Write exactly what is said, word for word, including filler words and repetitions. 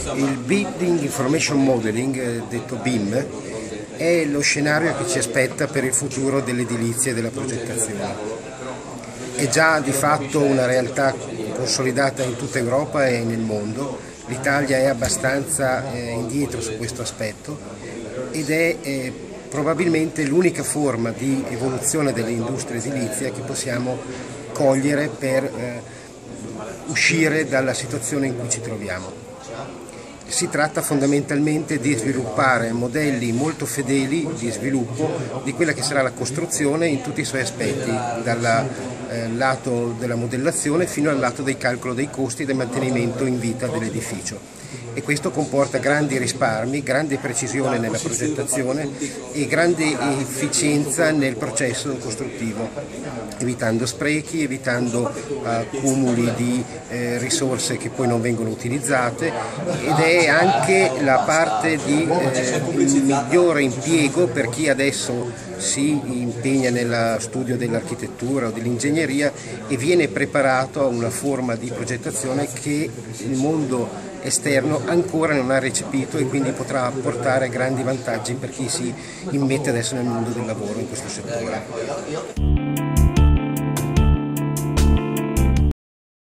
Il Building Information Modeling, detto B I M, è lo scenario che ci aspetta per il futuro dell'edilizia e della progettazione. È già di fatto una realtà consolidata in tutta Europa e nel mondo. L'Italia è abbastanza eh, indietro su questo aspetto ed è eh, probabilmente l'unica forma di evoluzione dell'industria edilizia che possiamo cogliere per eh, uscire dalla situazione in cui ci troviamo. Si tratta fondamentalmente di sviluppare modelli molto fedeli di sviluppo di quella che sarà la costruzione in tutti i suoi aspetti, dal eh, lato della modellazione fino al lato del calcolo dei costi e del mantenimento in vita dell'edificio. E questo comporta grandi risparmi, grande precisione nella progettazione e grande efficienza nel processo costruttivo, evitando sprechi, evitando accumuli di eh, risorse che poi non vengono utilizzate, ed è anche la parte di eh, migliore impiego per chi adesso si impegna nello studio dell'architettura o dell'ingegneria e viene preparato a una forma di progettazione che il mondo esterno ancora non ha recepito e quindi potrà portare grandi vantaggi per chi si immette adesso nel mondo del lavoro in questo settore.